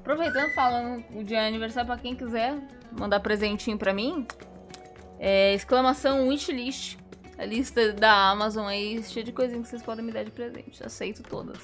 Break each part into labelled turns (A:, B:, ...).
A: Aproveitando, falando de aniversário pra quem quiser mandar presentinho pra mim, exclamação wishlist. A lista da Amazon aí, cheia de coisinhas que vocês podem me dar de presente. Aceito todas.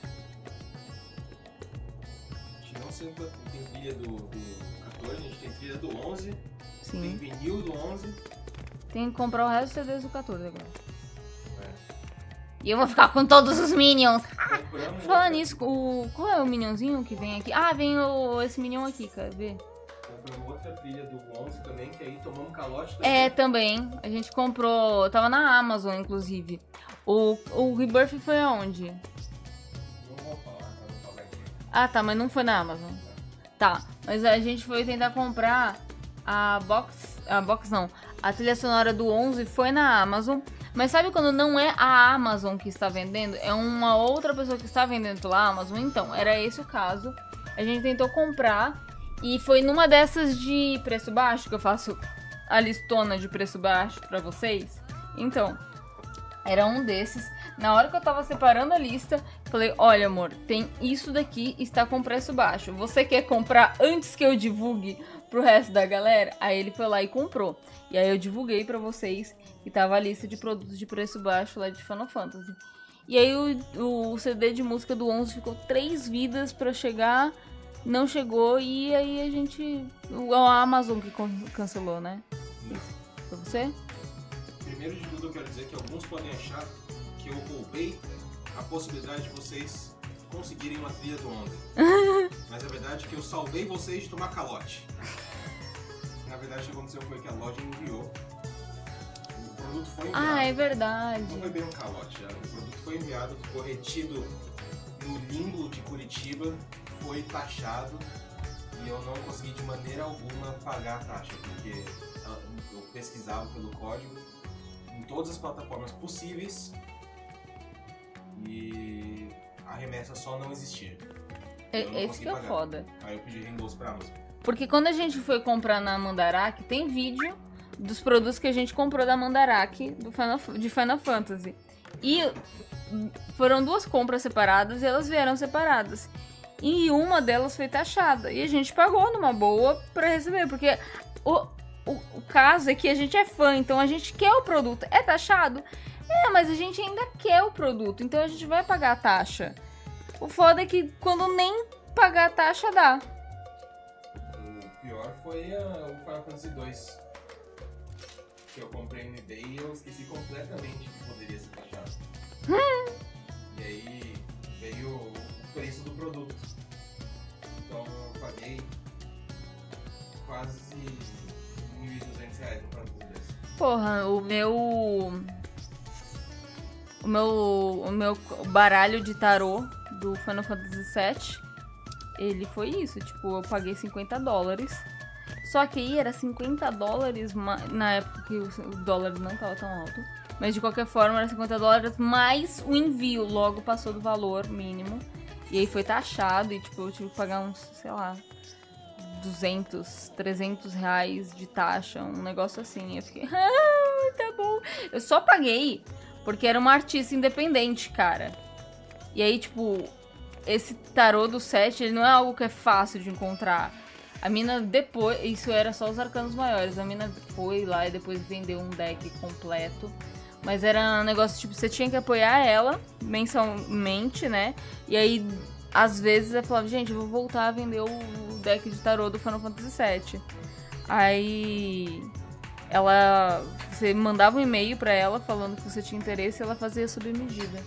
B: A gente não sempre tem trilha do 14, a gente tem trilha do 11.
A: Sim.
B: Tem vinil do 11.
A: Tem que comprar o resto dos CDs do 14 agora. E eu vou ficar com todos os Minions. Falando nisso, qual é o Minionzinho que vem aqui? Ah, vem esse Minion aqui, cara. Vê.
B: Compramos outra trilha do 11 também, que aí tomamos calote também.
A: Também. A gente comprou. Tava na Amazon, inclusive. O Rebirth foi aonde?
B: Não vou falar, não vou falar aqui.
A: Ah, tá, mas não foi na Amazon. Tá, mas a gente foi tentar comprar a trilha sonora do 11 foi na Amazon. Mas sabe quando não é a Amazon que está vendendo? É uma outra pessoa que está vendendo pela Amazon? Então, era esse o caso. A gente tentou comprar e foi numa dessas de preço baixo, que eu faço a listona de preço baixo pra vocês. Então, era um desses. Na hora que eu tava separando a lista, falei, olha amor, tem isso daqui, está com preço baixo. Você quer comprar antes que eu divulgue pro resto da galera? Aí ele foi lá e comprou. E aí eu divulguei pra vocês que tava a lista de produtos de preço baixo lá de Final Fantasy. E aí o CD de música do 11 ficou 3 vidas pra chegar, não chegou, e aí a gente... A Amazon que cancelou, né? Isso. Foi você?
B: Primeiro de tudo eu quero dizer que alguns podem achar que eu roubei a possibilidade de vocês conseguirem uma trilha do 11. Mas a verdade é que eu salvei vocês de tomar calote. Na verdade, o que aconteceu foi que a loja enviou. O produto foi enviado.
A: Ah, é verdade.
B: Não foi bem um calote. O produto foi enviado, ficou retido no limbo de Curitiba, foi taxado e eu não consegui de maneira alguma pagar a taxa, porque eu pesquisava pelo código em todas as plataformas possíveis e a remessa só não existia.
A: Esse que é foda.
B: Aí eu pedi reembolso pra Amazon.
A: Porque quando a gente foi comprar na Mandarake, tem vídeo dos produtos que a gente comprou da Mandarake de Final Fantasy. E foram 2 compras separadas e elas vieram separadas. E uma delas foi taxada. E a gente pagou numa boa pra receber. Porque o caso é que a gente é fã, então a gente quer o produto. É taxado? Mas a gente ainda quer o produto, então a gente vai pagar a taxa. O foda é que quando nem pagar a taxa dá.
B: O pior foi o Final Fantasy 2. Que eu comprei no eBay e eu esqueci completamente que poderia ser taxado. E aí veio o preço do produto. Então eu paguei quase R$1.200 no Final Fantasy 2.
A: Porra, o meu baralho de tarô do Final Fantasy VII, ele foi isso, tipo, eu paguei $50. Só que aí era $50 na época que o dólar não tava tão alto. Mas de qualquer forma era $50 mais o envio, logo passou do valor mínimo. E aí foi taxado e tipo, eu tive que pagar uns, sei lá, 200, 300 reais de taxa, um negócio assim. Eu fiquei, tá bom. Eu só paguei porque era uma artista independente, cara. E aí, tipo, esse tarô do 7, ele não é algo que é fácil de encontrar. A mina depois, isso era só os arcanos maiores, a mina foi lá e depois vendeu um deck completo. Mas era um negócio, tipo, você tinha que apoiar ela mensalmente, né? E aí, às vezes, ela falava, gente, eu vou voltar a vender o deck de tarô do Final Fantasy VII. Aí, você mandava um e-mail pra ela falando que você tinha interesse e ela fazia sob medida.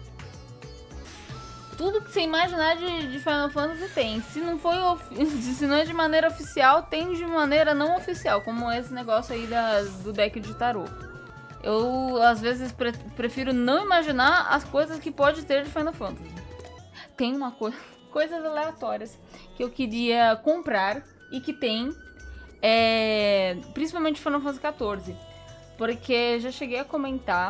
A: Tudo que você imaginar de Final Fantasy tem. Se não é de maneira oficial, tem de maneira não oficial, como esse negócio aí do deck de tarô. Eu, às vezes, prefiro não imaginar as coisas que pode ter de Final Fantasy. Tem uma coisas aleatórias que eu queria comprar e que tem, principalmente Final Fantasy XIV. Porque já cheguei a comentar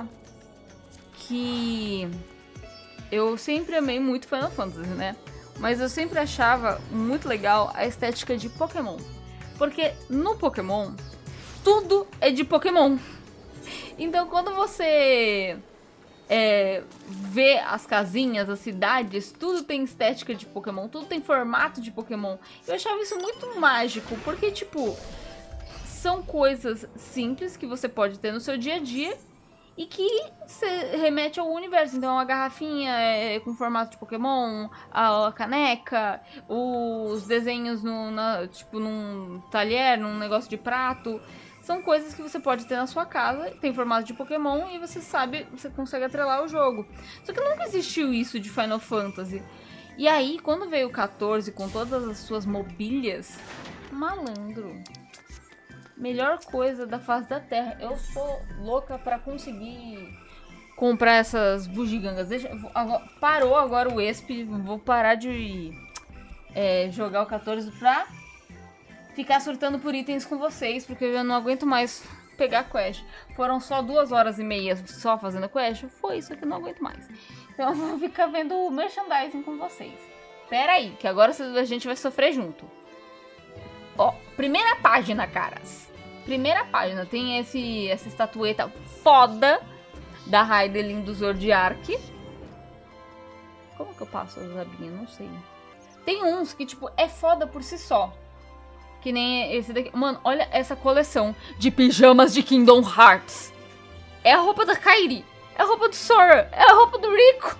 A: que eu sempre amei muito Final Fantasy, né? Mas eu sempre achava muito legal a estética de Pokémon. Porque no Pokémon, tudo é de Pokémon. Então quando você ver as casinhas, as cidades, tudo tem estética de Pokémon, tudo tem formato de Pokémon. Eu achava isso muito mágico, porque, tipo, são coisas simples que você pode ter no seu dia a dia e que você remete ao universo. Então, a garrafinha com formato de Pokémon, a caneca, os desenhos tipo, num talher, num negócio de prato. São coisas que você pode ter na sua casa, tem formato de Pokémon e você sabe, você consegue atrelar o jogo. Só que nunca existiu isso de Final Fantasy. E aí, quando veio o 14 com todas as suas mobílias, malandro. Melhor coisa da face da Terra. Eu sou louca pra conseguir comprar essas bugigangas. Parou agora o ESP, vou parar de jogar o 14 pra ficar surtando por itens com vocês, porque eu não aguento mais pegar quest. Foram só 2h30 só fazendo quest? Foi isso que eu não aguento mais. Então eu vou ficar vendo o merchandising com vocês. Pera aí, que agora a gente vai sofrer junto. Ó, primeira página, caras. Primeira página, tem essa estatueta foda da Heidelin do Zodiark. Como que eu passo as abinhas? Não sei. Tem uns que, tipo, é foda por si só. Que nem esse daqui. Mano, olha essa coleção de pijamas de Kingdom Hearts. É a roupa da Kairi. É a roupa do Sora. É a roupa do Rico.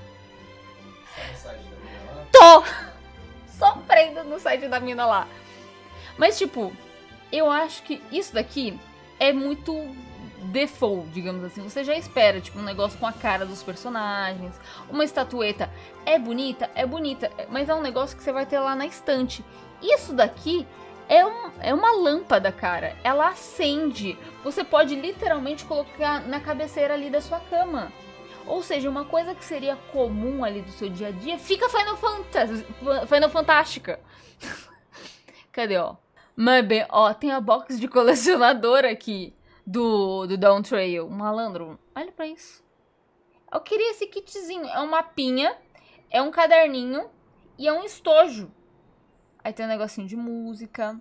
A: Tô sofrendo no site da mina lá. Mas, tipo, eu acho que isso daqui é muito default, digamos assim. Você já espera, tipo, um negócio com a cara dos personagens. Uma estatueta é bonita, mas é um negócio que você vai ter lá na estante. Isso daqui é uma lâmpada, cara. Ela acende. Você pode literalmente colocar na cabeceira ali da sua cama. Ou seja, uma coisa que seria comum ali do seu dia a dia fica Final Fantástica. Cadê, ó? Mas bem, ó, tem a box de colecionador aqui do Dawn Trail. Malandro, olha pra isso. Eu queria esse kitzinho. É um mapinha, é um caderninho e é um estojo. Aí tem um negocinho de música.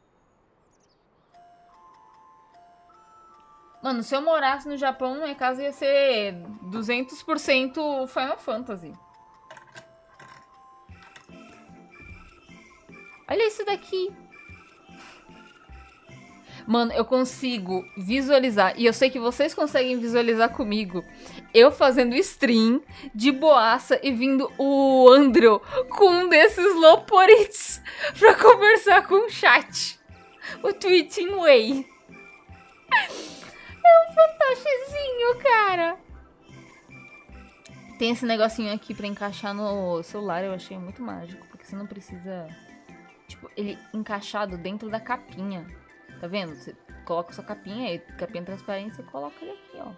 A: Mano, se eu morasse no Japão, minha casa ia ser 200% Final Fantasy. Olha isso daqui. Mano, eu consigo visualizar, e eu sei que vocês conseguem visualizar comigo, eu fazendo stream de boaça e vindo o Andrew com um desses Loporites pra conversar com o chat. O Tweeting Way. É um fantochezinho, cara. Tem esse negocinho aqui pra encaixar no celular, eu achei muito mágico, porque você não precisa... Tipo, ele encaixado dentro da capinha. Tá vendo? Você coloca sua capinha aí, capinha transparente, você coloca ele aqui, ó.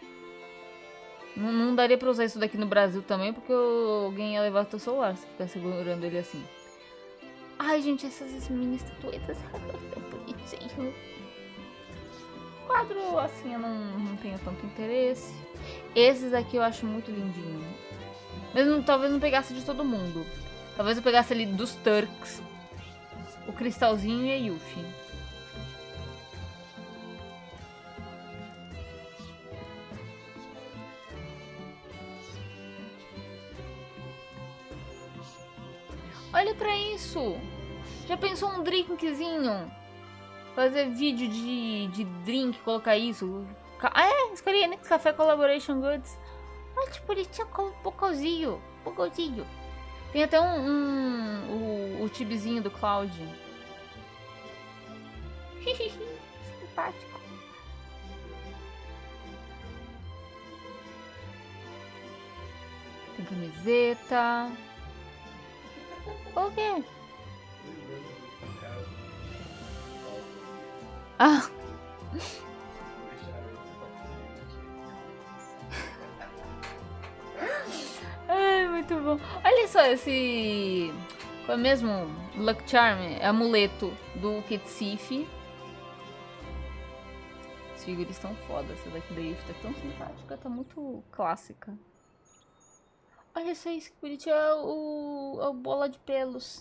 A: Não daria pra usar isso daqui no Brasil também, porque alguém ia levar o teu celular se ficar segurando ele assim. Ai, gente, essas mini estatuetas tão bonitinho. Quadro assim eu não tenho tanto interesse. Esses aqui eu acho muito lindinho. Mas talvez não pegasse de todo mundo. Talvez eu pegasse ali dos Turks, o Cristalzinho e a Yuffie. Olha pra isso! Já pensou um drinkzinho? Fazer vídeo de drink, colocar isso. Escolhi Nix Café Collaboration Goods. Olha que bonitinho, com um pocôzinho. Tem até o tibizinho do Cloud. Simpático. Tem camiseta. O quê? Ah! Ai, muito bom. Olha só esse... Qual é mesmo? Luck Charm, amuleto do Kitsif. As figuras estão foda. Essa daqui da Yuffie tá tão simpática, tá muito clássica. Olha só isso, que bonitinho. É a bola de pelos.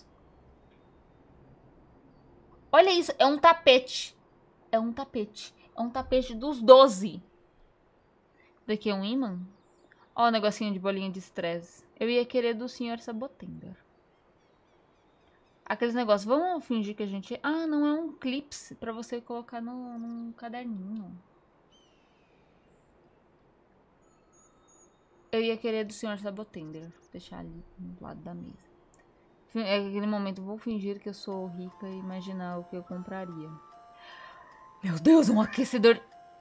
A: Olha isso, é um tapete. É um tapete dos 12. Daqui é um imã. Ó o negocinho de bolinha de estresse. Eu ia querer do Sr. Sabotender. Aqueles negócios. Vamos fingir que a gente... Ah, não, é um clips pra você colocar num caderninho. Eu ia querer do Sr. Sabotender. Deixar ali do lado da mesa. Naquele momento, eu vou fingir que eu sou rica e imaginar o que eu compraria. Meu Deus, um aquecedor...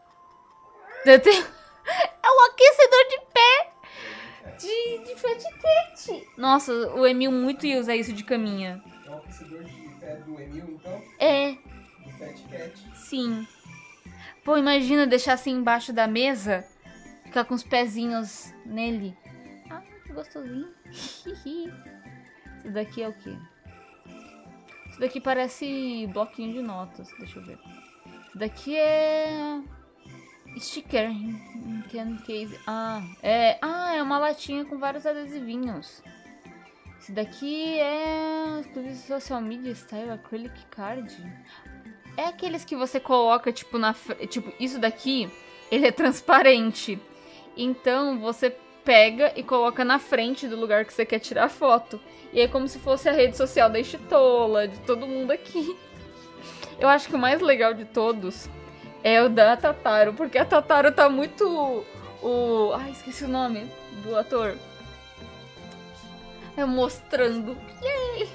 A: É um aquecedor de pé! De Fat Cat. Nossa, o Emil muito ia usar isso de caminha.
B: É um aquecedor de pé do Emil, então?
A: É.
B: Do Fat Cat.
A: Sim. Pô, imagina deixar assim embaixo da mesa. Ficar com os pezinhos nele. Ah, que gostosinho. Isso daqui é o quê? Isso daqui parece bloquinho de notas. Deixa eu ver. Isso daqui é... sticker in can case. É uma latinha com vários adesivinhos. Esse daqui é social media style acrylic card. É aqueles que você coloca tipo tipo, isso daqui, ele é transparente. Então você pega e coloca na frente do lugar que você quer tirar a foto. E é como se fosse a rede social da Estitola, de todo mundo aqui. Eu acho que o mais legal de todos é o da Tataro, porque a Tataro tá muito... Ai, esqueci o nome do ator. É mostrando. Yay!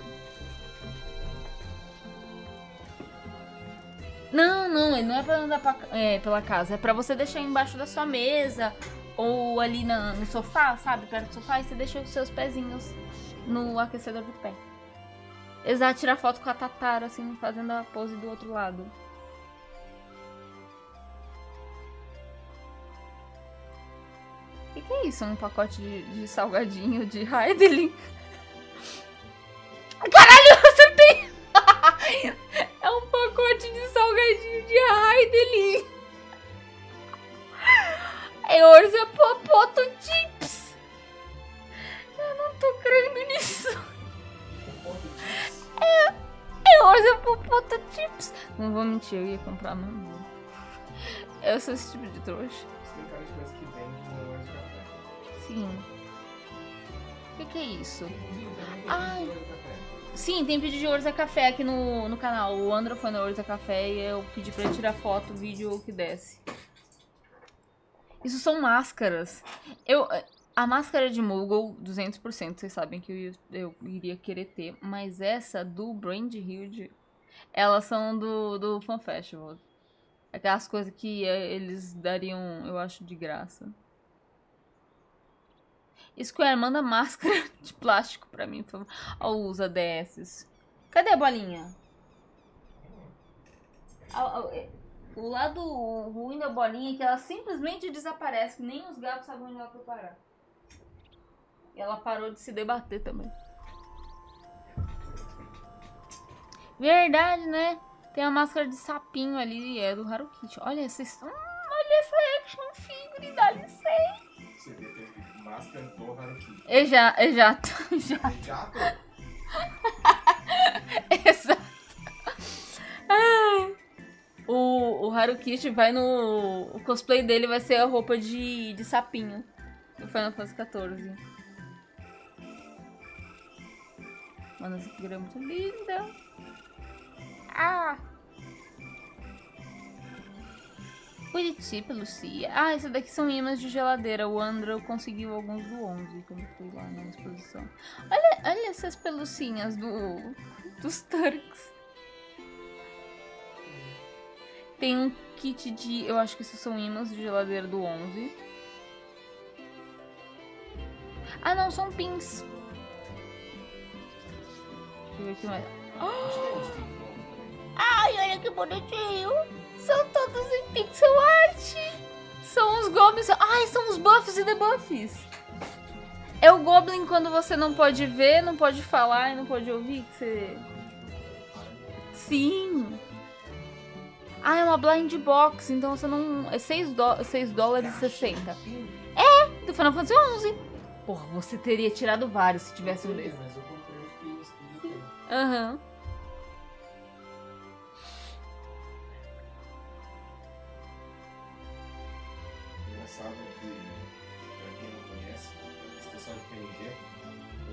A: Não, ele não é pra andar pela casa. É pra você deixar embaixo da sua mesa. Ou ali no sofá, sabe? Perto do sofá. E você deixa os seus pezinhos no aquecedor de pé. Exato, tirar foto com a Tataro, assim, fazendo a pose do outro lado. O que é isso? Um pacote de salgadinho de Heidelin? Caralho, eu acertei! É um pacote de salgadinho de Heidelin. É Orza Popoto Chips. Eu não tô crendo nisso. É Orza Popoto Chips. Não vou mentir, eu ia comprar mesmo. Eu sou esse tipo de trouxa.
B: Você tem cara de coisa que vende no Loja de Café.
A: Sim. O que é isso?
B: Inclusive, também
A: Ai.
B: tem Loja de Café.
A: Sim, tem vídeo de Orza Café aqui no canal. O Andro foi no Orza Café e eu pedi pra ele tirar foto, vídeo o que desce. Isso são máscaras. A máscara de Moogle, 200%, vocês sabem que eu iria querer ter. Mas essa do Brand Huge, elas são do Fan Festival. Aquelas coisas que eles dariam, eu acho, de graça. Square, manda máscara de plástico pra mim, por favor. Ó, usa desses. Cadê a bolinha? O lado ruim da bolinha é que ela simplesmente desaparece, que nem os gatos sabem onde ela foi parar. E ela parou de se debater também. Verdade, né? Tem a máscara de sapinho ali, é do Harukichi. Olha essa... olha essa action figure, dá licença.
B: Você vê, teve máscara do Haruki.
A: Exato.
B: Jato?
A: Exato. Ai. O Harukichi vai no... O cosplay dele vai ser a roupa de sapinho. Do Final Fantasy XIV. Mano, essa figura é muito linda. Ah! Curitiba, Lucia. Ah, esses daqui são imãs de geladeira. O Andrew conseguiu alguns do 11 quando fui lá na exposição. Olha essas pelucinhas dos Turks. Tem um kit de... Eu acho que esses são imãs de geladeira do 11. Ah, não, são pins. Deixa eu ver aqui mais. Ai, olha que bonitinho. São todos em pixel art. São os goblins. Ai, são os buffs e debuffs. É o goblin quando você não pode ver, não pode falar e não pode ouvir. Que você... Sim. Ah, é uma blind box. Então você não... É 6 dólares e 60. É, do Final Fantasy 11. Porra, você teria tirado vários se tivesse um desses.
B: Mas eu comprei os pins que tem.
A: Aham.
B: Engraçado que, pra quem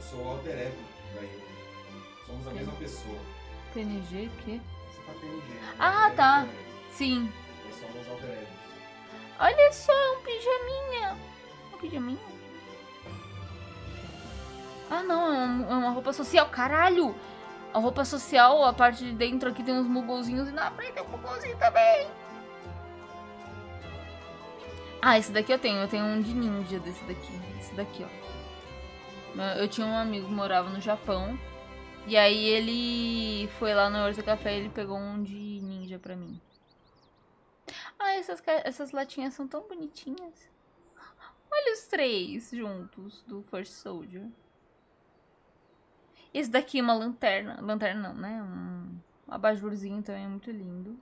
B: sou o alter ego da Yumi. Somos a mesma pessoa.
A: PNG, o quê?
B: Você tá PNG. Né?
A: Ah, tá. Sim.
B: Nós somos alter egos.
A: Olha só, um pijaminha. Um pijaminha? Ah, não, é uma roupa social. Caralho! A roupa social, a parte de dentro aqui tem uns mugolzinhos e na frente tem um mugolzinho também. Ah, esse daqui eu tenho. Eu tenho um de ninja desse daqui. Esse daqui, ó. Eu tinha um amigo que morava no Japão. E aí ele foi lá no Horta Café e ele pegou um de ninja pra mim. Ah, essas latinhas são tão bonitinhas. Olha os três juntos do First Soldier. Esse daqui é uma lanterna. Lanterna não, né? Um abajurzinho também é muito lindo.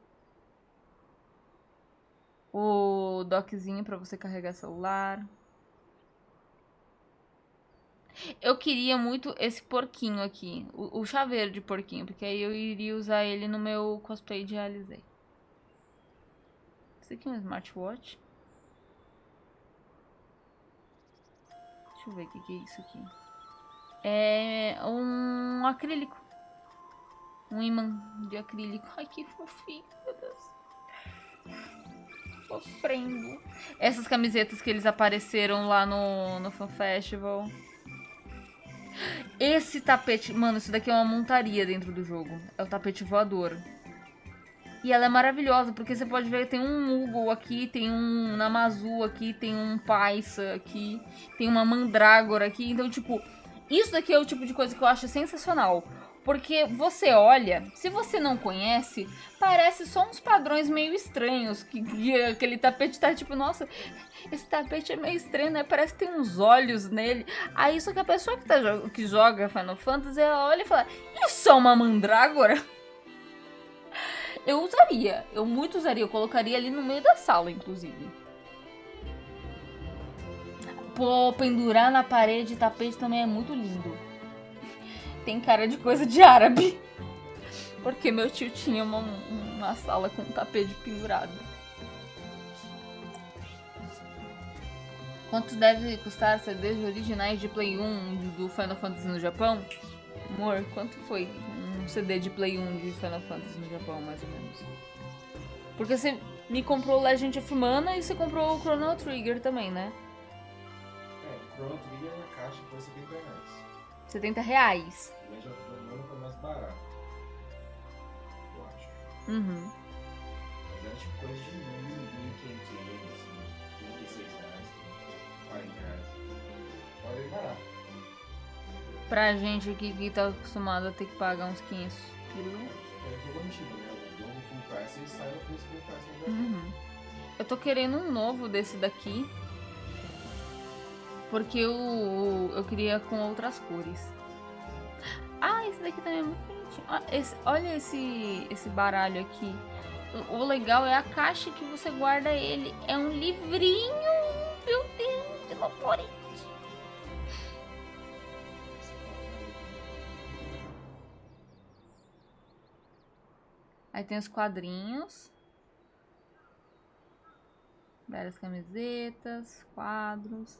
A: O dockzinho pra você carregar celular. Eu queria muito esse porquinho aqui. O chaveiro de porquinho. Porque aí eu iria usar ele no meu cosplay de Realizei. Esse aqui é um smartwatch. Deixa eu ver o que é isso aqui. É um acrílico. Um imã de acrílico. Ai, que fofinho, meu Deus. Sofrendo. Essas camisetas que eles apareceram lá no Fan Festival. Esse tapete... Mano, isso daqui é uma montaria dentro do jogo. É o tapete voador. E ela é maravilhosa, porque você pode ver que tem um Moogle aqui, tem um Namazu aqui, tem um Paisa aqui, tem uma Mandrágora aqui. Então, tipo, isso daqui é o tipo de coisa que eu acho sensacional. Porque você olha, se você não conhece, parece só uns padrões meio estranhos. Que aquele tapete tá tipo, nossa, esse tapete é meio estranho, né? Parece que tem uns olhos nele. Aí só que a pessoa que joga Final Fantasy, ela olha e fala, isso é uma Mandrágora? Eu usaria, eu muito usaria, eu colocaria ali no meio da sala, inclusive. Pô, pendurar na parede tapete também é muito lindo. Tem cara de coisa de árabe. Porque meu tio tinha uma sala com um tapete pendurado. Quanto deve custar CDs originais de Play 1 do Final Fantasy no Japão? Amor, quanto foi um CD de Play 1 de Final Fantasy no Japão, mais ou menos? Porque você me comprou Legend of Mana e você comprou o Chrono Trigger também, né?
B: É, o Chrono Trigger na caixa foi R$70.
A: R$70.
B: O Legend of Mana foi mais barato. Eu acho.
A: Uhum.
B: Mas era tipo coisa de 1.500 ienes, assim, R$36, R$40. Pode ir barato.
A: Pra gente aqui que tá acostumado a ter que pagar uns 500 pila.
B: É jogo antigo, né? O jogo Full Price e sai o preço Full Price no Japão.
A: Uhum. Eu tô querendo um novo desse daqui. Porque eu queria com outras cores. Ah, esse daqui também é muito bonitinho. Ah, olha esse baralho aqui. O legal é a caixa que você guarda ele. É um livrinho. Meu Deus, de loucura. Aí tem os quadrinhos. Várias camisetas, quadros.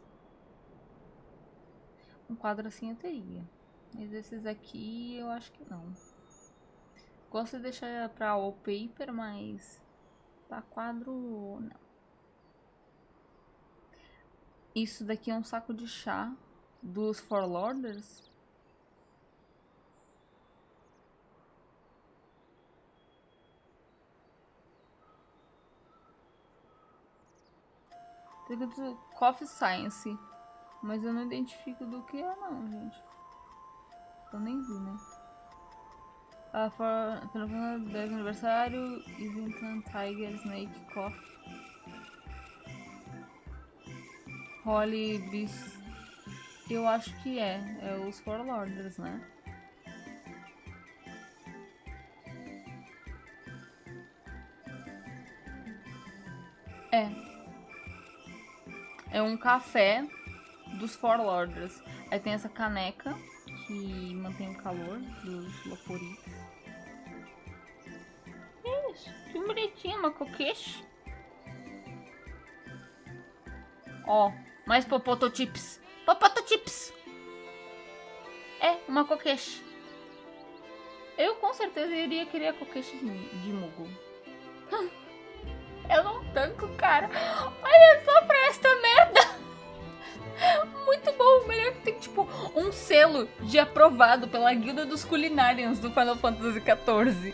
A: Um quadro assim eu teria. Mas esses aqui eu acho que não. Gosto de deixar pra wallpaper, mas pra quadro não. Isso daqui é um saco de chá dos For Lorders. Tem escrito Coffee Science. Mas eu não identifico do que é não, gente. Eu nem vi, né? Pelo 10 aniversário, Islington Tiger Snake Coffee. Holly Beast. Eu acho que é os For Lorders, né? É um café dos For Lorders. Aí tem essa caneca que mantém o calor dos Lopori. Isso, que bonitinho, uma coqueixe. Ó, mais Popotochips. Popotochips! É, uma Kokeshi. Eu com certeza iria querer a Kokeshi de Moogle. Eu não tanco, cara. Olha só pra esta merda. Muito bom. Melhor que tem, tipo, um selo de aprovado pela Guilda dos Culinarians do Final Fantasy XIV.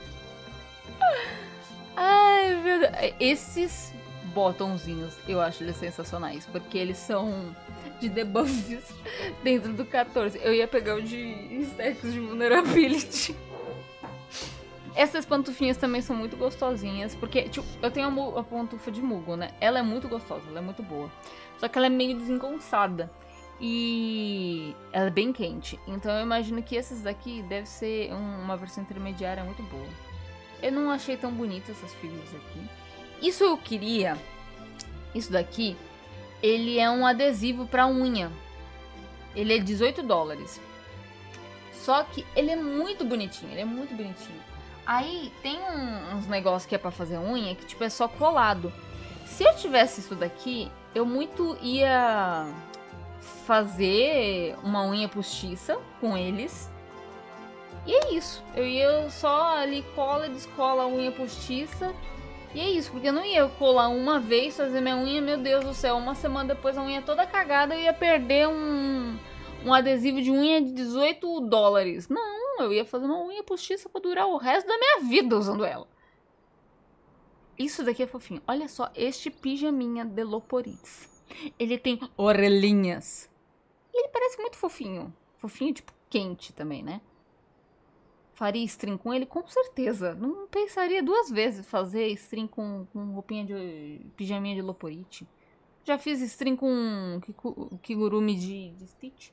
A: Ai, meu Deus. Esses botãozinhos, eu acho eles sensacionais. Porque eles são de debuffs dentro do 14. Eu ia pegar o de stacks de vulnerability. Essas pantufinhas também são muito gostosinhas, porque, tipo, eu tenho a pantufa de Moogle, né? Ela é muito gostosa, ela é muito boa. Só que ela é meio desengonçada. E ela é bem quente. Então eu imagino que essas daqui deve ser uma versão intermediária muito boa. Eu não achei tão bonita essas figuras aqui. Isso eu queria. Isso daqui, ele é um adesivo pra unha. Ele é $18. Só que ele é muito bonitinho, ele é muito bonitinho. Aí tem uns negócios que é pra fazer unha que tipo é só colado. Se eu tivesse isso daqui, eu muito ia fazer uma unha postiça com eles. E é isso. Eu ia só ali cola e descola a unha postiça. E é isso, porque eu não ia colar uma vez, fazer minha unha, meu Deus do céu, uma semana depois a unha toda cagada, eu ia perder um adesivo de unha de $18. Não, eu ia fazer uma unha postiça pra durar o resto da minha vida usando ela. Isso daqui é fofinho. Olha só, este pijaminha de Loporix. Ele tem orelhinhas. E ele parece muito fofinho. Fofinho, tipo, quente também, né? Faria stream com ele? Com certeza. Não pensaria duas vezes fazer stream com roupinha de pijaminha de Loporite. Já fiz stream com Kigurumi de Stitch.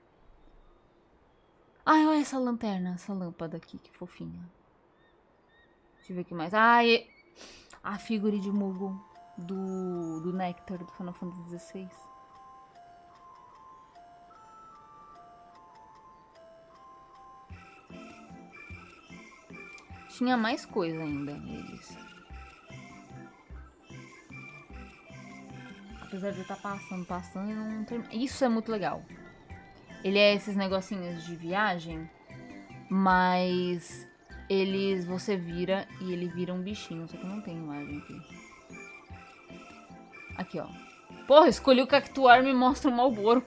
A: Ai, olha essa lanterna, essa lâmpada aqui, que fofinha. Deixa eu ver o que mais. Ai, a figura de Moogle do Nectar do Final Fantasy XVI. Tinha mais coisa ainda neles. Apesar de eu estar passando e não termina. Isso é muito legal. Ele é esses negocinhos de viagem, mas você vira e ele vira um bichinho. Só que não tem imagem aqui. Aqui, ó. Porra, escolhi o Cactuar e me mostra um Malboro.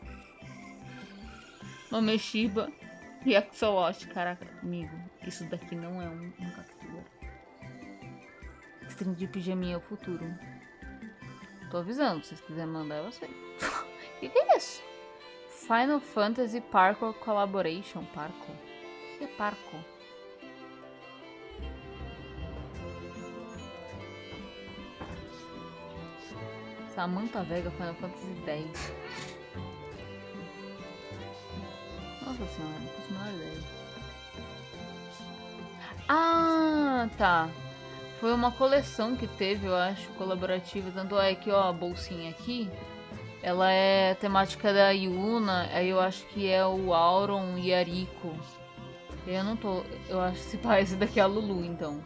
A: Mameshiba e Axolotl. Caraca, amigo, isso daqui não é um Cactuar. String de pijaminha é o futuro. Tô avisando, se vocês quiserem mandar, eu sei. O que é isso? Final Fantasy Parkour Collaboration. Parkour? O que é Parkour? Samantha Vega, Final Fantasy X. Nossa senhora, não faço a menor ideia. Ah, tá. Foi uma coleção que teve, eu acho, colaborativa. Tanto é que, ó, a bolsinha aqui, ela é temática da Yuna. Aí eu acho que é o Auron e a Rico. Eu não tô... Eu acho que esse daqui é a Lulu, então.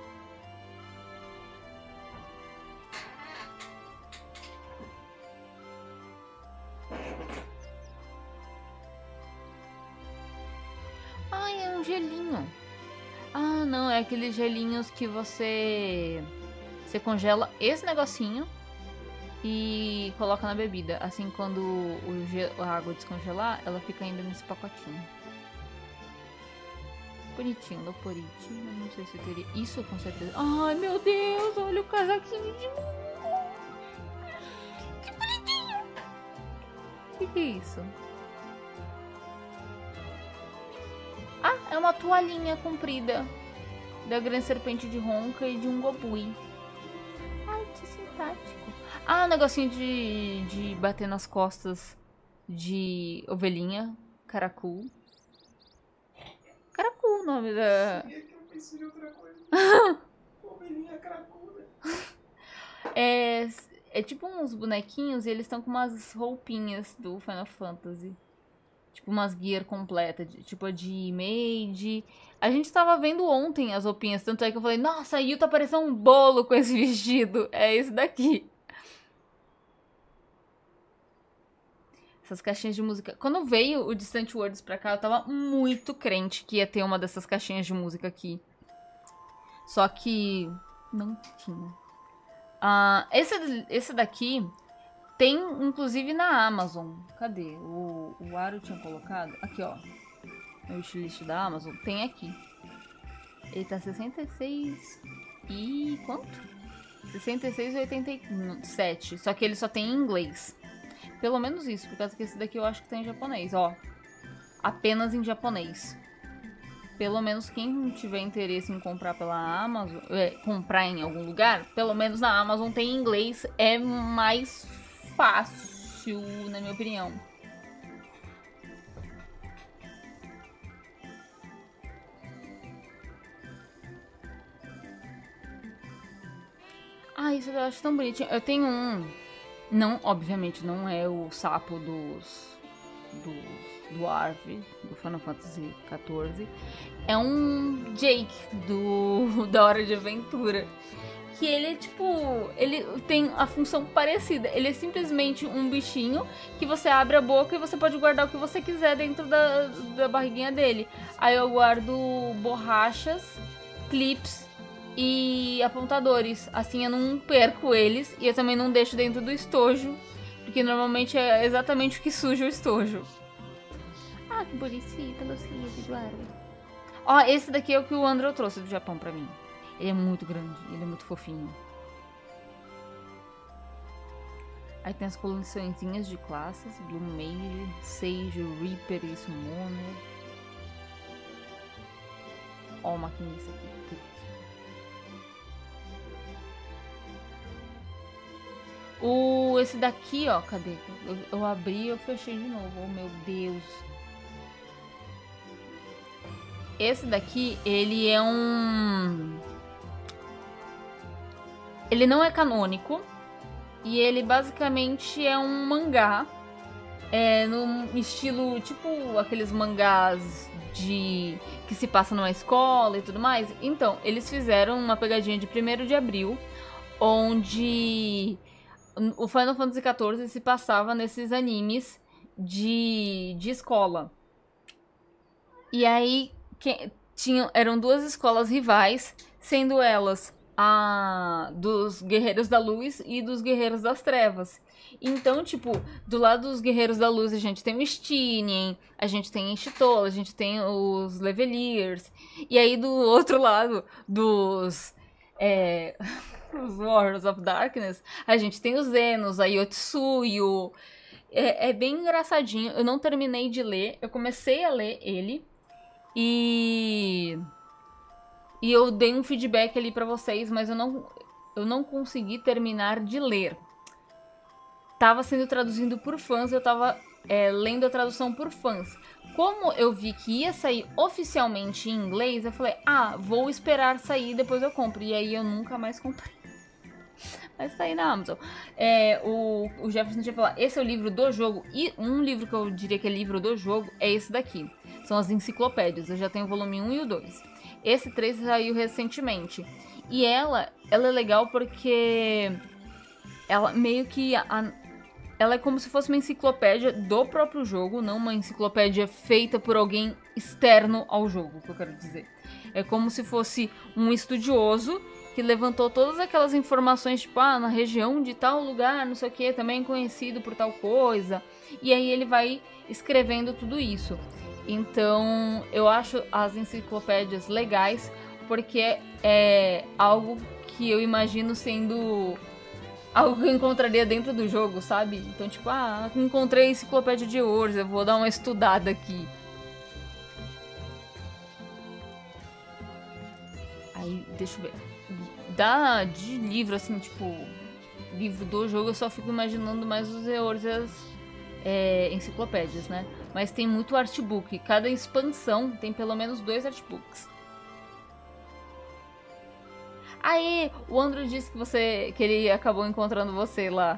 A: Ai, é um gelinho. Ah, não, é aqueles gelinhos que você congela esse negocinho e coloca na bebida. Assim, quando a água descongelar, ela fica ainda nesse pacotinho. Bonitinho, Loporite. Eu não sei se eu teria... Isso com certeza... Ai, meu Deus, olha o casaquinho de novo. Que bonitinho. O que é isso? Ah, é uma toalhinha comprida da Grande Serpente de Ronca e de um Gobui. Ai, que simpático. Ah, um negocinho de bater nas costas de ovelhinha. Caracu. Caracu, o nome da...
B: Eu pensei em outra coisa. Ovelhinha cracuda.
A: É tipo uns bonequinhos e eles estão com umas roupinhas do Final Fantasy. Tipo umas gear completas, tipo a de Maid. A gente tava vendo ontem as roupinhas, tanto é que eu falei, nossa, a Yuta pareceu um bolo com esse vestido. É esse daqui. essas caixinhas de música. Quando veio o Distant Words pra cá, eu tava muito crente que ia ter uma dessas caixinhas de música aqui. Só que não tinha. Esse daqui tem, inclusive, na Amazon. Cadê? O Aro tinha colocado. Aqui, ó. No wishlist da Amazon. Tem aqui. Ele tá 66 e... quanto? 66,87. Só que ele só tem em inglês. Pelo menos isso, por causa que esse daqui eu acho que tem em japonês, ó. Apenas em japonês. Pelo menos quem tiver interesse em comprar pela Amazon, comprar em algum lugar, pelo menos na Amazon tem em inglês, é mais fácil, na minha opinião. Ah, isso eu acho tão bonitinho. Eu tenho um, não, obviamente não é o sapo do Arve, do Final Fantasy XIV. É um Jake da Hora de Aventura. Que ele é tipo... ele tem a função parecida. Ele é simplesmente um bichinho que você abre a boca e você pode guardar o que você quiser dentro da barriguinha dele. Aí eu guardo borrachas, clips e apontadores. Assim eu não perco eles e eu também não deixo dentro do estojo. Porque normalmente é exatamente o que suja o estojo. Ah, que bonitinho, pelucinho de árvore. Ó, esse daqui é o que o Andrew trouxe do Japão pra mim. Ele é muito grande, ele é muito fofinho. Aí tem as coleçõezinhas de classes. Blue Mage, Sage, Reaper e Summoner. Ó, o maquinista aqui. Esse daqui, ó, cadê? Eu abri e eu fechei de novo. Oh, meu Deus. Esse daqui, ele é um... ele não é canônico. E ele basicamente é um mangá. Num estilo, tipo, aqueles mangás que se passa numa escola e tudo mais. Então, eles fizeram uma pegadinha de 1º de abril, onde... o Final Fantasy XIV se passava nesses animes de escola. E aí eram 2 escolas rivais, sendo elas a dos Guerreiros da Luz e dos Guerreiros das Trevas. Então, tipo, do lado dos Guerreiros da Luz a gente tem o Stinen, a gente tem Ishitola, a gente tem os Leveliers. E aí do outro lado dos... os Warriors of Darkness, a gente tem os Zenos, a Yotsuyu. É bem engraçadinho. Eu não terminei de ler. Eu comecei a ler ele. E eu dei um feedback ali pra vocês, mas eu não consegui terminar de ler. Tava sendo traduzido por fãs, eu tava lendo a tradução por fãs. Como eu vi que ia sair oficialmente em inglês, eu falei, vou esperar sair, depois eu compro. E aí eu nunca mais comprei. Mas tá aí na Amazon. O Jefferson tinha falado, esse é o livro do jogo. E um livro que eu diria que é livro do jogo é esse daqui. São as enciclopédias. Eu já tenho o volume 1 e o 2. Esse 3 saiu recentemente. E ela é legal porque ela meio que... ela é como se fosse uma enciclopédia do próprio jogo, não uma enciclopédia feita por alguém externo ao jogo, que eu quero dizer. É como se fosse um estudioso que levantou todas aquelas informações, tipo, na região de tal lugar, não sei o que, também conhecido por tal coisa. E aí ele vai escrevendo tudo isso. Então, eu acho as enciclopédias legais, porque é algo que eu imagino sendo algo que eu encontraria dentro do jogo, sabe? Então, tipo, encontrei a enciclopédia de Wars, eu vou dar uma estudada aqui. Aí, deixa eu ver. De livro, assim, tipo, livro do jogo, eu só fico imaginando mais os Eors e as enciclopédias, né? Mas tem muito artbook. Cada expansão tem pelo menos 2 artbooks. Aí, o Andrew disse que ele acabou encontrando você lá.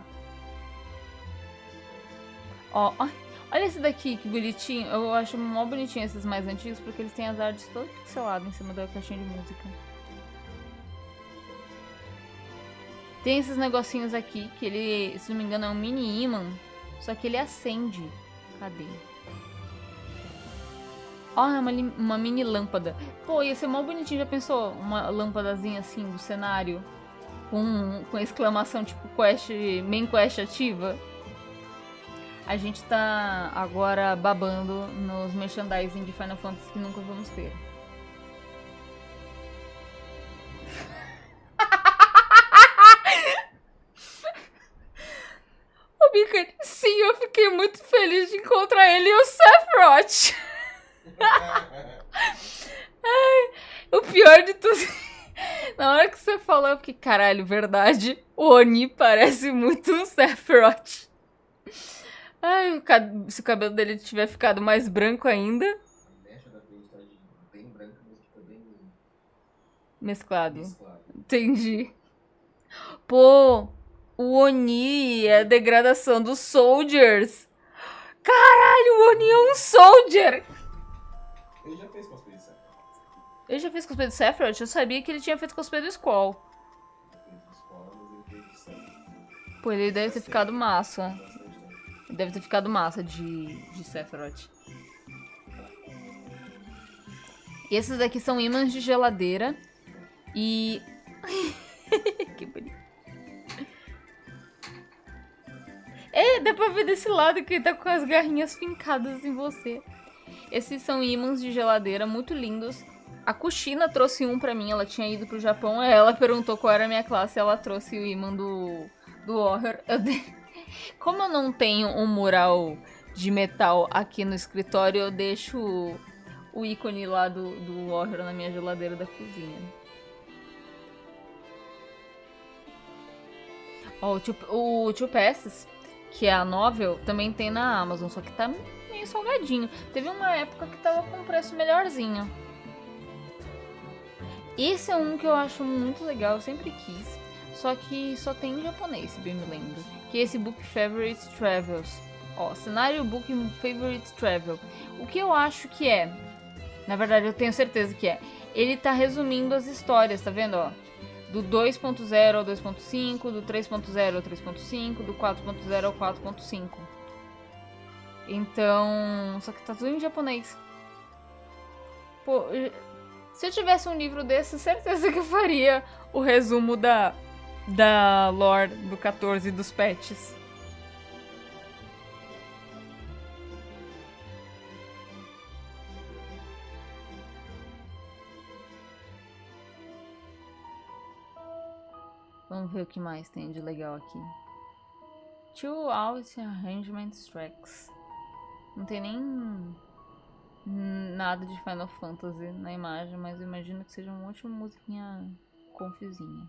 A: Ó, olha esse daqui, que bonitinho. Eu acho mó bonitinho esses mais antigos, porque eles têm as artes todas pixeladas em cima da caixinha de música. Tem esses negocinhos aqui, que ele, se não me engano, é um mini imã. Só que ele acende. Cadê? Ó, é uma mini lâmpada. Pô, ia ser mó bonitinho, já pensou? Uma lâmpadazinha assim do cenário. Com exclamação tipo quest, main quest ativa. A gente tá agora babando nos merchandising de Final Fantasy que nunca vamos ter. O Mika, sim, eu fiquei muito feliz de encontrar ele e o Sephiroth. Ai, o pior de tudo... Na hora que você falou, eu fiquei, caralho, verdade. O Oni parece muito um Sephiroth. Ai, se o cabelo dele tiver ficado mais branco ainda.
B: A mecha da frente tá bem branca, mas fica bem
A: Mesclado.
B: mesclado.
A: Entendi. Pô, o Oni é a degradação dos Soldiers. Caralho, o Oni é um Soldier.
B: Ele já fez cosplay de Sephiroth.
A: Ele já fez cosplay do Sephiroth? Eu sabia que ele tinha feito cosplay do Squall.
B: Ele fez de escola, mas ele fez de Sephiroth.
A: Pô, ele deve ter ficado massa.
B: Bastante também.
A: Ele deve ter ficado massa de Sephiroth. E esses daqui são ímãs de geladeira. E... que bonito. É, dá pra ver desse lado que ele tá com as garrinhas fincadas em você. Esses são ímãs de geladeira muito lindos. A Kushina trouxe um pra mim, ela tinha ido pro Japão, ela perguntou qual era a minha classe e ela trouxe o ímã do Warrior. Como eu não tenho um mural de metal aqui no escritório, eu deixo o ícone lá do Warrior na minha geladeira da cozinha. Ó, o Two Passes, que é a novel, também tem na Amazon, só que tá meio salgadinho. Teve uma época que tava com um preço melhorzinho. Esse é um que eu acho muito legal, eu sempre quis. Só que só tem em japonês, se bem me lembro. Que é esse Book Favorite Travels. Ó, cenário Book Favorite Travel. O que eu acho que é? Na verdade, eu tenho certeza que é. Ele tá resumindo as histórias, tá vendo, ó? Do 2.0 ao 2.5, do 3.0 ao 3.5, do 4.0 ao 4.5. Então... Só que tá tudo em japonês. Pô... Se eu tivesse um livro desse, certeza que eu faria o resumo da lore do 14 e dos pets. Vamos ver o que mais tem de legal aqui. Two Out Arrangement Tracks. Não tem nem nada de Final Fantasy na imagem, mas eu imagino que seja uma ótima musiquinha confusinha.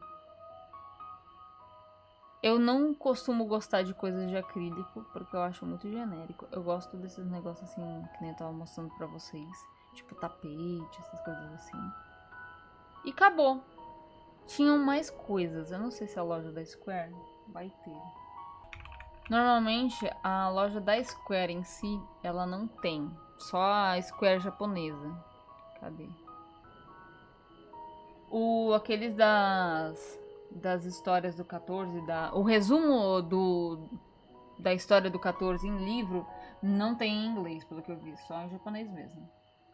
A: Eu não costumo gostar de coisas de acrílico, porque eu acho muito genérico. Eu gosto desses negócios assim, que nem eu tava mostrando pra vocês. Tipo tapete, essas coisas assim. E acabou. Tinham mais coisas. Eu não sei se a loja da Square vai ter. Normalmente, a loja da Square em si, ela não tem. Só a Square japonesa. Cadê? Aqueles das histórias do 14, o resumo da história do 14 em livro, não tem em inglês, pelo que eu vi. Só em japonês mesmo.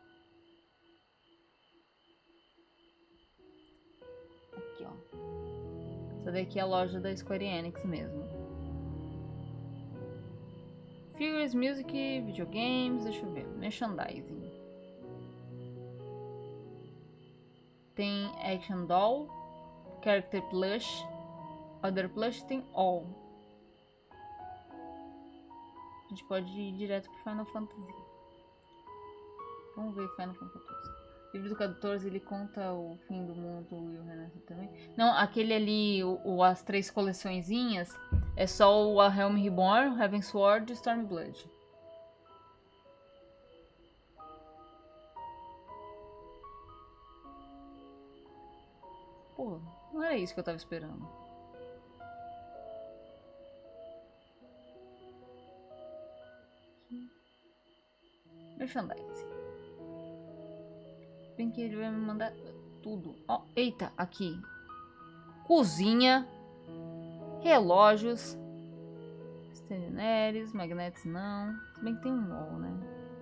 A: Aqui, ó. Essa daqui é a loja da Square Enix mesmo. Figures, music, videogames, deixa eu ver, merchandising. Tem Action Doll, Character Plush, Other Plush, tem All. A gente pode ir direto pro Final Fantasy. Vamos ver Final Fantasy 14. O livro do 14, ele conta o fim do mundo e o renascimento também. Não, aquele ali, as 3 coleçõezinhas, é só o A Helm Reborn, Heavensward e Stormblood. Pô, não era isso que eu tava esperando. Merchandising. Bem que ele vai me mandar tudo. Ó, eita, aqui. Cozinha. Relógios. Tem Daenerys, Magnetes não. Se bem que tem um wall, né?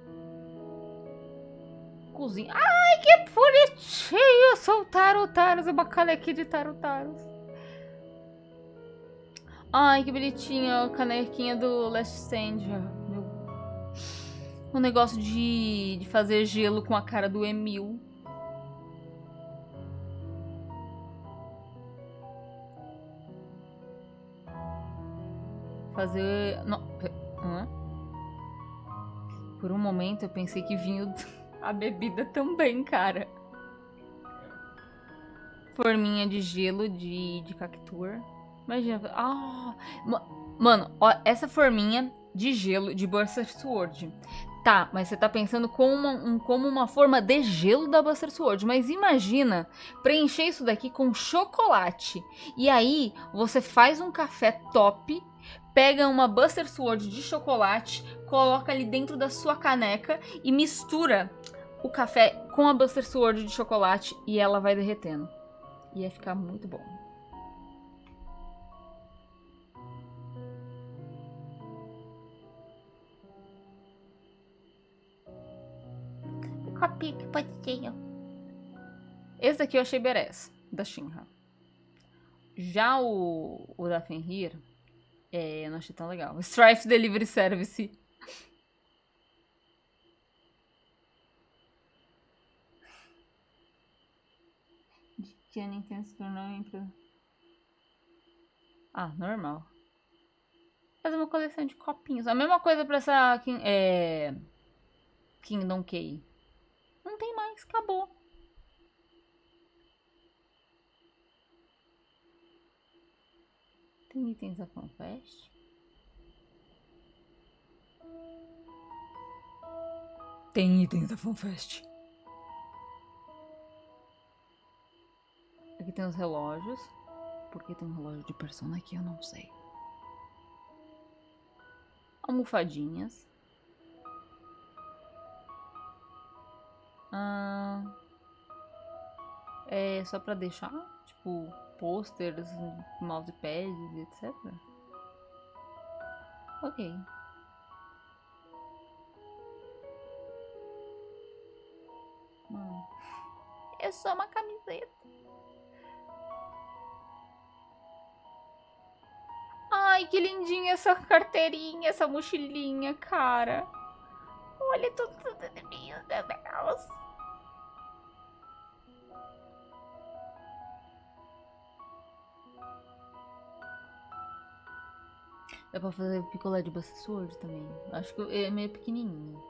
A: Cozinha. Ai, que bonitinho! Sou o Tarotaros, o bacaleque de Tarotaros. Ai, que bonitinho a canequinha do Last Stand. Meu... O negócio de fazer gelo com a cara do Emil. Fazer... Não. Por um momento eu pensei que vinha a bebida também, cara. Forminha de gelo de Cactuar. Imagina. Ah, mano, ó, essa forminha de gelo de Buster Sword. Tá, mas você tá pensando como uma forma de gelo da Buster Sword. Mas imagina preencher isso daqui com chocolate. E aí você faz um café top, pega uma Buster Sword de chocolate, coloca ali dentro da sua caneca e mistura o café com a Buster Sword de chocolate e ela vai derretendo. Ia ficar muito bom. Copinho que pode ser. Esse daqui eu achei badass, da Shinra. Já o da Fenrir, eu não achei tão legal. Strife Delivery Service. Que a Nintendo se tornou empresa. Ah, normal. Fazer uma coleção de copinhos. A mesma coisa pra essa Kingdom Key. Não tem mais, acabou. Tem itens da FanFest? Tem itens da FanFest. Aqui tem os relógios. Por que tem um relógio de Persona aqui? Eu não sei. Almofadinhas. É só pra deixar, tipo, posters, mousepads, etc. Ok. É só uma camiseta. Ai, que lindinha essa carteirinha, essa mochilinha, cara. Olha tudo lindo, meu Deus. Dá pra fazer picolé de Buster Sword também. Acho que é meio pequenininho.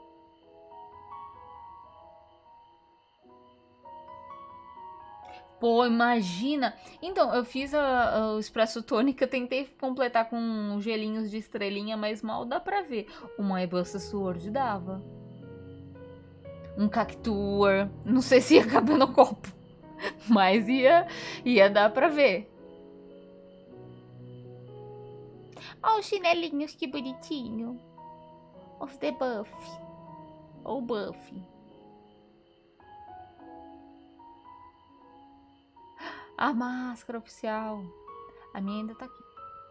A: Pô, imagina! Então, eu fiz o Espresso Tônica, tentei completar com gelinhos de estrelinha, mas mal dá pra ver. Uma Buster Sword dava. Um Cactuar. Não sei se ia caber no copo. Mas ia dar pra ver. Olha os chinelinhos, que bonitinho. Os The Buff. Ou Buff. A máscara oficial. A minha ainda tá aqui.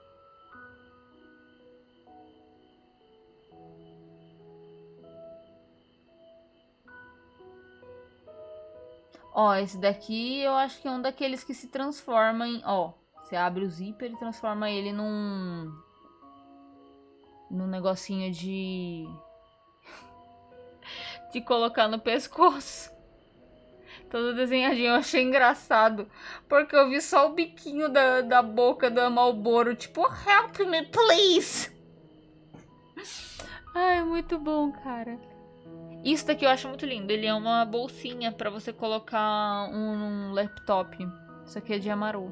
A: Ó, esse daqui eu acho que é um daqueles que se transforma em... Ó, você abre o zíper e transforma ele num negocinho de colocar no pescoço. Todo desenhadinho, eu achei engraçado. Porque eu vi só o biquinho da boca da Marlboro. Tipo, help me, please. Ai, muito bom, cara. Isso daqui eu acho muito lindo. Ele é uma bolsinha pra você colocar um laptop. Isso aqui é de Amaru.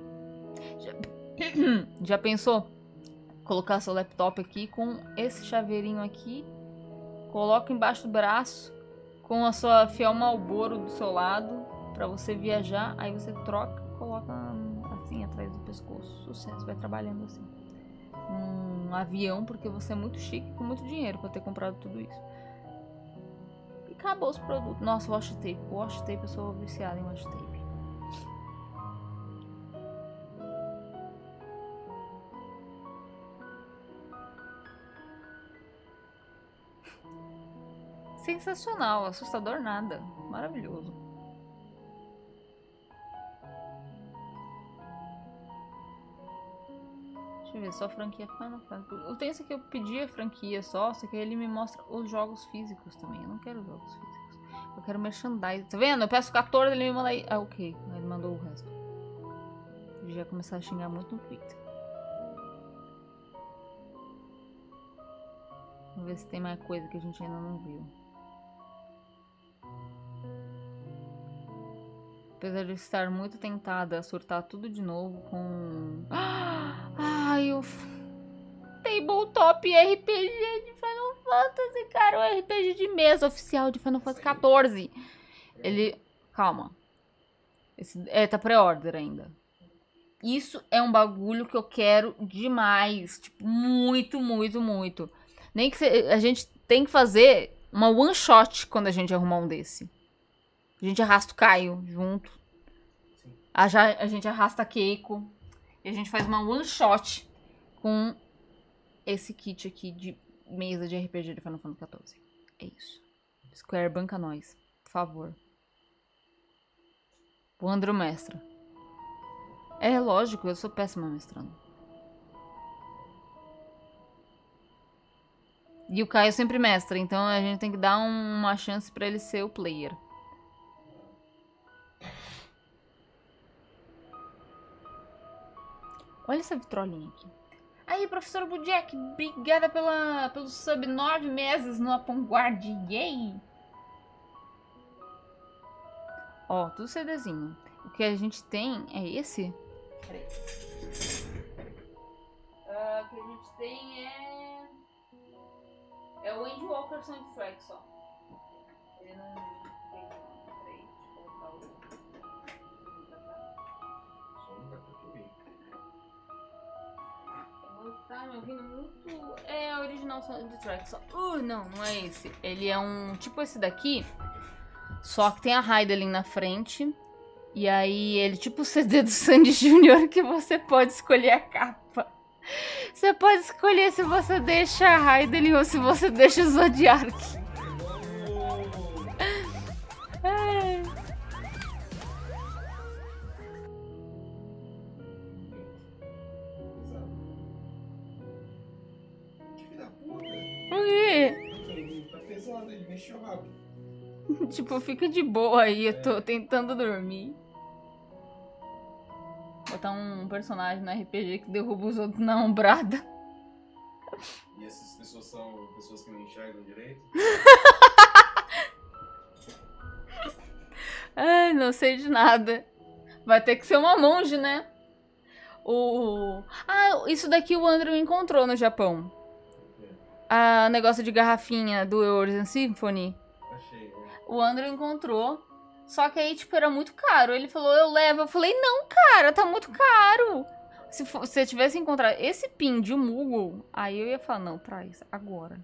A: Já pensou? Colocar seu laptop aqui com esse chaveirinho aqui. Coloca embaixo do braço. Com a sua fiel Marlboro do seu lado. Pra você viajar. Aí você troca, coloca assim atrás do pescoço. Sucesso, vai trabalhando assim. Um avião, porque você é muito chique com muito dinheiro pra ter comprado tudo isso. E acabou os produtos. Nossa, washi tape. Washi tape, eu sou viciada em washi tape. Sensacional, assustador nada. Maravilhoso. Deixa eu ver, só franquia Final Fantasy. Eu tenho esse aqui, eu pedi a franquia só que ele me mostra os jogos físicos também. Eu não quero jogos físicos. Eu quero merchandising. Tá vendo? Eu peço 14, ele me manda aí. Ah, ok. Aí ele mandou o resto. Eu já ia começar a xingar muito no Twitter. Vamos ver se tem mais coisa que a gente ainda não viu. Apesar de eu estar muito tentada a surtar tudo de novo com... Ai, o Tabletop RPG de Final Fantasy, cara. O RPG de mesa oficial de Final Fantasy XIV. Ele... Calma. Tá pré-order ainda. Isso é um bagulho que eu quero demais. Tipo, muito, muito, muito. Nem que a gente tem que fazer uma one shot quando a gente arrumar um desse. A gente arrasta o Caio junto. A gente arrasta a Keiko. E a gente faz uma one shot com esse kit aqui de mesa de RPG de Final Fantasy XIV. É isso. Square, banca nós. Por favor. O Andrew mestra. É lógico, eu sou péssima mestrando. E o Caio sempre mestra, então a gente tem que dar uma chance pra ele ser o player. Olha essa vitrolinha aqui. Aí, professor Budek, obrigada pelo sub 9 meses no Aponguard. Yay! Ó, tudo CDzinho. O que a gente tem é esse. Peraí. O que a gente tem é o Andy Walker Soundtrack só. Ele não tem. Peraí, deixa eu colocar o. Tá me ouvindo muito. É a original soundtrack só. Não é esse. Ele é um tipo esse daqui. Só que tem a Hydaelyn na frente. E aí ele tipo o CD do Sandy Jr. que você pode escolher a capa. Você pode escolher se você deixa a Hydaelyn ou se você deixa o Zodiac. Por quê?
B: Tá pesado, ele mexeu rápido.
A: Tipo, fica de boa aí, eu tô tentando dormir. Botar um personagem no RPG que derruba os outros na ombrada.
B: E essas pessoas são pessoas que não enxergam direito?
A: Ai, não sei de nada. Vai ter que ser uma monge, né? Isso daqui o Andrew encontrou no Japão. A negócio de garrafinha do Eurizen Symphony.
B: Achei, né?
A: O Andrew encontrou. Só que aí, tipo, era muito caro. Ele falou, eu levo. Eu falei, não, cara, tá muito caro. Se você tivesse encontrado esse pin de Moogle, aí eu ia falar, não, traz, agora.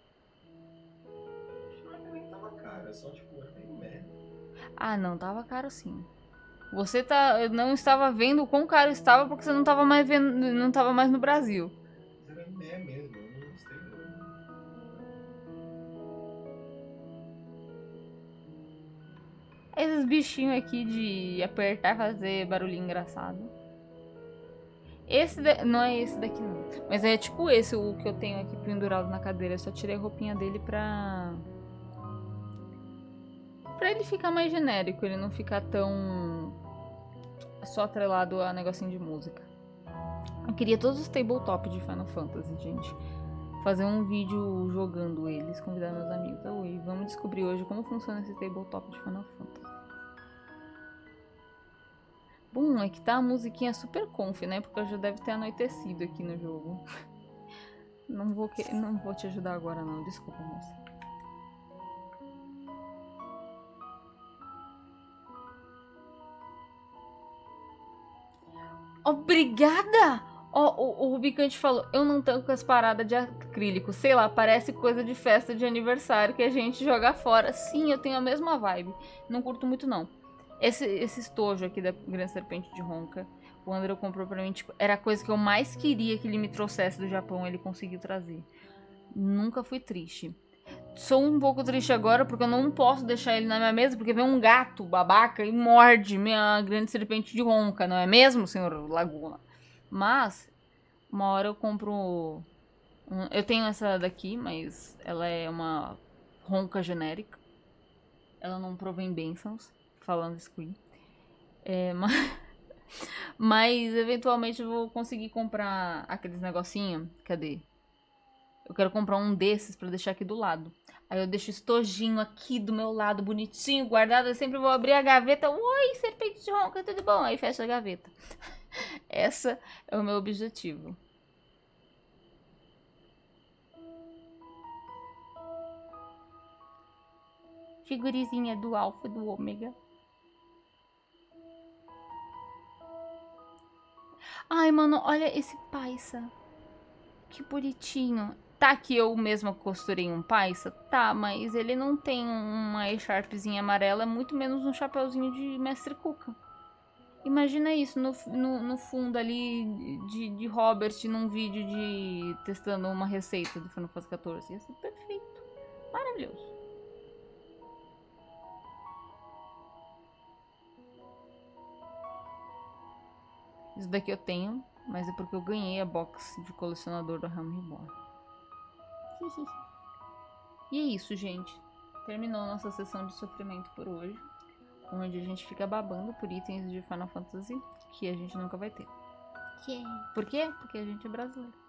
B: Mas também tava caro, é só tipo, era bem merda.
A: Ah, não, tava caro sim. Você não estava vendo o quão caro estava porque você não tava mais vendo, não tava mais no Brasil.
B: Mas era mesmo, eu não gostei não.
A: Esses bichinhos aqui de apertar e fazer barulhinho engraçado. Não é esse daqui não. Mas é tipo esse, o que eu tenho aqui pendurado na cadeira. Eu só tirei a roupinha dele pra ele ficar mais genérico. Ele não ficar tão só atrelado a negocinho de música. Eu queria todos os tabletop de Final Fantasy, gente. Fazer um vídeo jogando eles, convidar meus amigos. Oi, vamos descobrir hoje como funciona esse tabletop de Final Fantasy. Bom, é que tá a musiquinha super comfy, né? Porque já deve ter anoitecido aqui no jogo. Não vou te ajudar agora não, desculpa, moça. Obrigada! O Rubicante falou, eu não tanco com as paradas de acrílico, sei lá, parece coisa de festa de aniversário que a gente joga fora. Sim, eu tenho a mesma vibe, não curto muito não. Esse estojo aqui da Grande Serpente de Honka, o André comprou pra mim, tipo, era a coisa que eu mais queria que ele me trouxesse do Japão, ele conseguiu trazer. Nunca fui triste. sou um pouco triste agora porque eu não posso deixar ele na minha mesa porque vem um gato babaca e morde minha grande serpente de ronca, não é mesmo, senhor Laguna? Mas, uma hora eu compro... eu tenho essa daqui, mas ela é uma ronca genérica. Ela não provém bênçãos, falando screen. Mas eventualmente eu vou conseguir comprar aqueles negocinhos. Cadê? Eu quero comprar um desses pra deixar aqui do lado. Aí eu deixo estojinho aqui do meu lado, bonitinho, guardado. Eu sempre vou abrir a gaveta. Oi, serpente de ronca, tudo bom? Aí fecha a gaveta. Essa é o meu objetivo. Figurizinha do Alfa e do Ômega. Ai, mano, olha esse paisa. Que bonitinho. Tá que eu mesma costurei um paisa? Tá, mas ele não tem uma echarpezinha amarela, muito menos um chapeuzinho de mestre Cuca. Imagina isso no fundo ali de Robert num vídeo de testando uma receita do Final Fantasy XIV. Ia ser perfeito. Maravilhoso. Isso daqui eu tenho, mas é porque eu ganhei a box de colecionador do Realm Reborn. E é isso, gente. Terminou nossa sessão de sofrimento por hoje. Onde a gente fica babando por itens de Final Fantasy que a gente nunca vai ter. Por quê? Porque a gente é brasileiro.